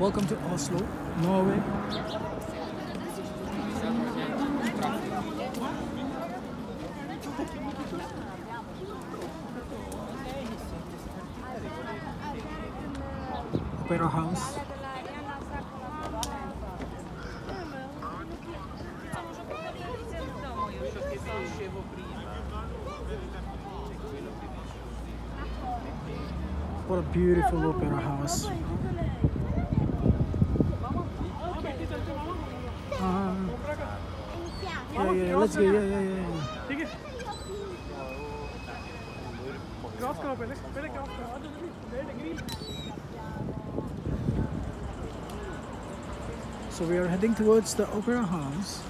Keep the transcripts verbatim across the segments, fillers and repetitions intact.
Welcome to Oslo, Norway. Opera House. What a beautiful opera house. Uh, yeah, yeah, let's go. Yeah, yeah, yeah. yeah. So we are heading towards the opera house.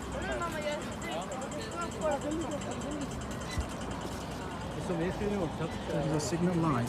There is a signal line.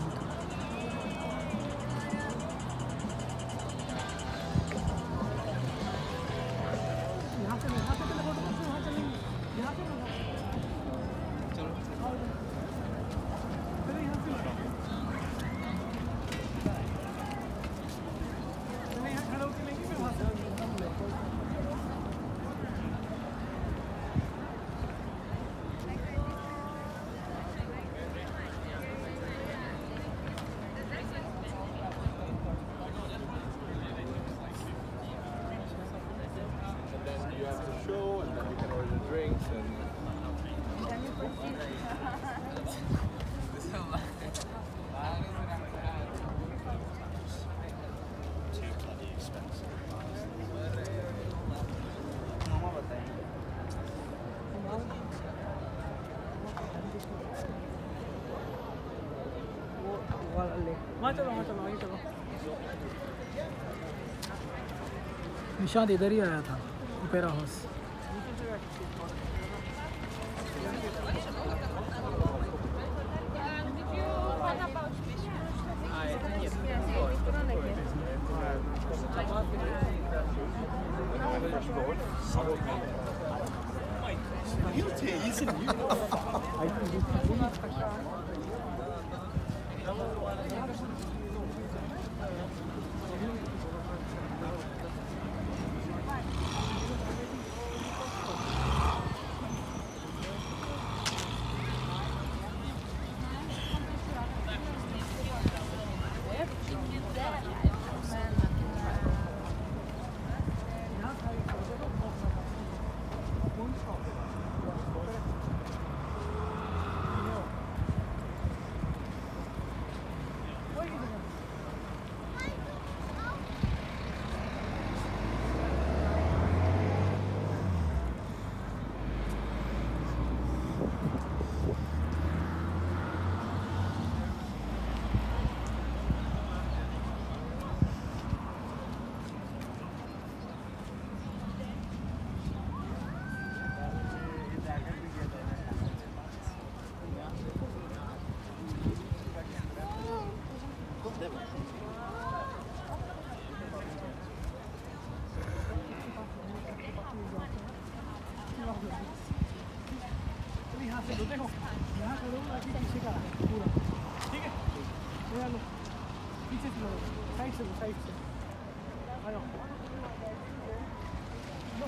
Nishad इधर ही आया था opera house.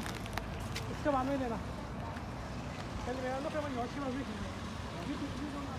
इसके बाद में लेना.